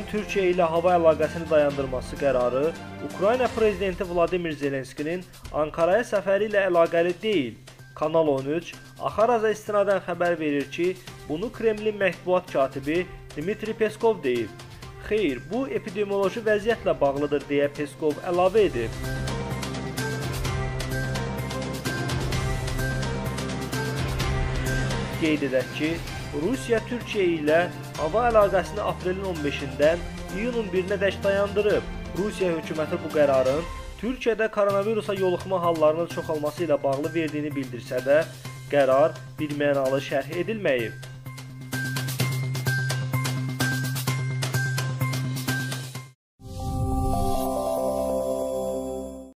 Rusiyanın Türkiyə ilə hava əlaqəsini dayandırması qərarı Ukrayna prezidenti Vladimir Zelenskinin Ankaraya səfəri ilə əlaqəli deyil. Kanal 13 Axaraza istinadən xəbər verir ki, bunu Kremlin mətbuat katibi Dmitri Peskov deyib. Xeyr, bu epidemioloji vəziyyətlə bağlıdır deyə Peskov əlavə edib. Qeyd edək ki, Rusiya Türkiyə ilə hava əlaqəsini aprelin 15-dən iyunun 1-nədək dayandırıb. Rusiya hökuməti bu qərarın Türkiyədə koronavirusa yoluxma hallarının çoxalması ilə bağlı verdiyini bildirsə də, qərar birmənalı şərh edilməyib.